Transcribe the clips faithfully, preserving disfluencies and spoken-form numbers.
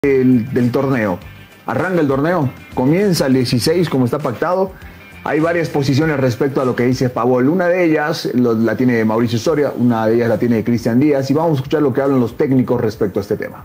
del, del torneo. Arranca el torneo, comienza el dieciséis como está pactado. Hay varias posiciones respecto a lo que dice Pavol. Una de ellas lo, la tiene Mauricio Soria, una de ellas la tiene Cristian Díaz, y vamos a escuchar lo que hablan los técnicos respecto a este tema.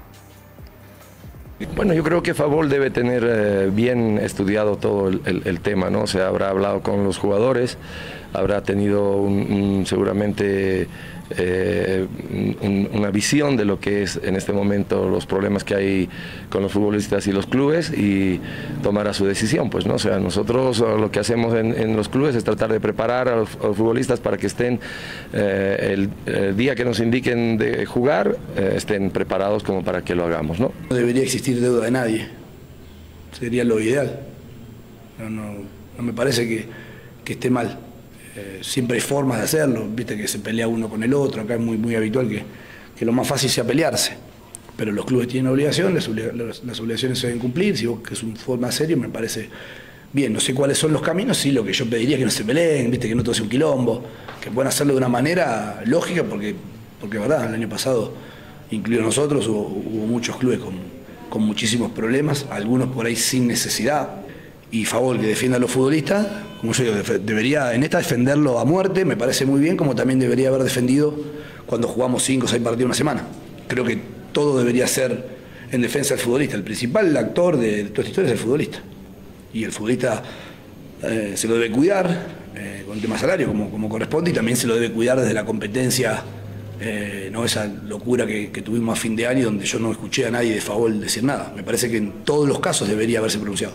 Bueno, yo creo que Pavol debe tener eh, bien estudiado todo el, el, el tema, ¿no? O sea, habrá hablado con los jugadores, habrá tenido un, un, seguramente eh, un, una visión de lo que es en este momento los problemas que hay con los futbolistas y los clubes, y tomará su decisión, pues, ¿no? O sea, nosotros lo que hacemos en, en los clubes es tratar de preparar a los, a los futbolistas para que estén eh, el, el día que nos indiquen de jugar, eh, estén preparados como para que lo hagamos, ¿no? No debería existir deuda de nadie, sería lo ideal. No, no, no me parece que, que esté mal. Eh, siempre hay formas de hacerlo, viste que se pelea uno con el otro, acá es muy, muy habitual que, que lo más fácil sea pelearse. Pero los clubes tienen obligación, las, las, las obligaciones se deben cumplir, si vos que es un fútbol más serio me parece bien. No sé cuáles son los caminos, sí, lo que yo pediría es que no se peleen, viste que no todo sea un quilombo, que puedan hacerlo de una manera lógica, porque, porque verdad, el año pasado, incluido nosotros, hubo, hubo muchos clubes con, con muchísimos problemas, algunos por ahí sin necesidad. Y Pavol, que defienda a los futbolistas, como yo digo, debería en esta defenderlo a muerte, me parece muy bien, como también debería haber defendido cuando jugamos cinco o seis partidos una semana. Creo que todo debería ser en defensa del futbolista. El principal actor de toda esta historia es el futbolista. Y el futbolista eh, se lo debe cuidar eh, con el tema salario, como, como corresponde, y también se lo debe cuidar desde la competencia, eh, no esa locura que, que tuvimos a fin de año, donde yo no escuché a nadie de Pavol decir nada. Me parece que en todos los casos debería haberse pronunciado.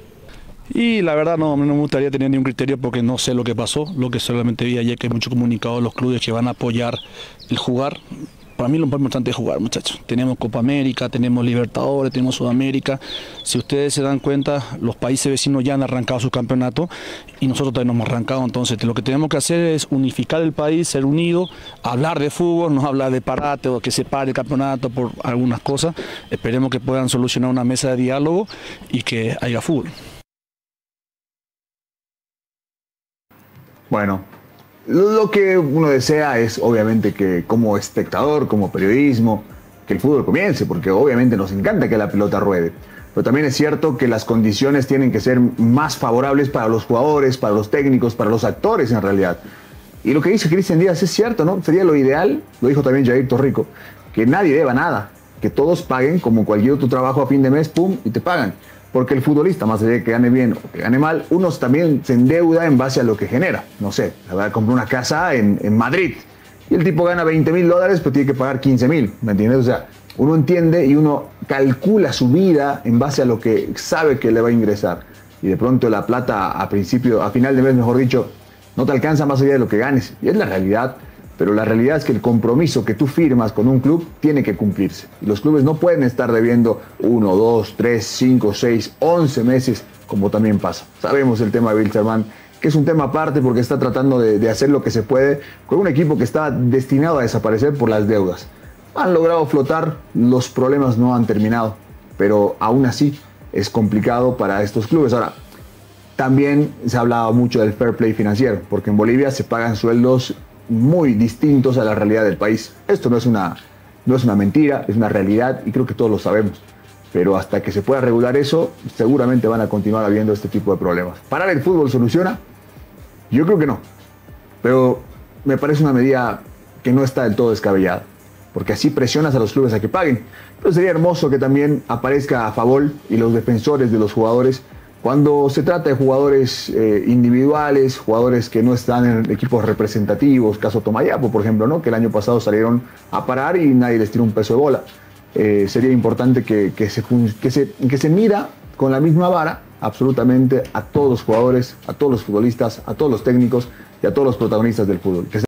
Y la verdad no, no me gustaría tener ningún criterio porque no sé lo que pasó. Lo que solamente vi ayer que hay mucho comunicado de los clubes que van a apoyar el jugar. Para mí lo más importante es jugar, muchachos. Tenemos Copa América, tenemos Libertadores, tenemos Sudamérica. Si ustedes se dan cuenta, los países vecinos ya han arrancado su campeonato y nosotros también hemos arrancado. Entonces lo que tenemos que hacer es unificar el país, ser unidos, hablar de fútbol, no hablar de parate o que se pare el campeonato por algunas cosas. Esperemos que puedan solucionar una mesa de diálogo y que haya fútbol. Bueno, lo que uno desea es obviamente que como espectador, como periodismo, que el fútbol comience, porque obviamente nos encanta que la pelota ruede. Pero también es cierto que las condiciones tienen que ser más favorables para los jugadores, para los técnicos, para los actores en realidad. Y lo que dice Cristian Díaz es cierto, ¿no? Sería lo ideal, lo dijo también Jair Torrico, que nadie deba nada, que todos paguen como cualquier otro trabajo a fin de mes, pum, y te pagan. Porque el futbolista, más allá de que gane bien o que gane mal, unos también se endeuda en base a lo que genera. No sé, la verdad, compró una casa en, en Madrid y el tipo gana veinte mil dólares, pero tiene que pagar quince mil, ¿me entiendes? O sea, uno entiende y uno calcula su vida en base a lo que sabe que le va a ingresar. Y de pronto la plata a principio, a final de mes, mejor dicho, no te alcanza más allá de lo que ganes. Y es la realidad. Pero la realidad es que el compromiso que tú firmas con un club tiene que cumplirse. Y los clubes no pueden estar debiendo uno, dos, tres, cinco, seis, once meses, como también pasa. Sabemos el tema de Wilstermann, que es un tema aparte porque está tratando de, de hacer lo que se puede con un equipo que está destinado a desaparecer por las deudas. Han logrado flotar, los problemas no han terminado, pero aún así es complicado para estos clubes. Ahora, también se ha hablado mucho del fair play financiero, porque en Bolivia se pagan sueldos muy distintos a la realidad del país. Esto no es una, no es una mentira, es una realidad y creo que todos lo sabemos. Pero hasta que se pueda regular eso, seguramente van a continuar habiendo este tipo de problemas. ¿Parar el fútbol soluciona? Yo creo que no. Pero me parece una medida que no está del todo descabellada, porque así presionas a los clubes a que paguen. Pero sería hermoso que también aparezca a Pavol y los defensores de los jugadores cuando se trata de jugadores eh, individuales, jugadores que no están en equipos representativos, caso Tomayapo, por ejemplo, ¿no? Que el año pasado salieron a parar y nadie les tiró un peso de bola. Eh, sería importante que, que, se, que, se, que se mira con la misma vara absolutamente a todos los jugadores, a todos los futbolistas, a todos los técnicos y a todos los protagonistas del fútbol. Que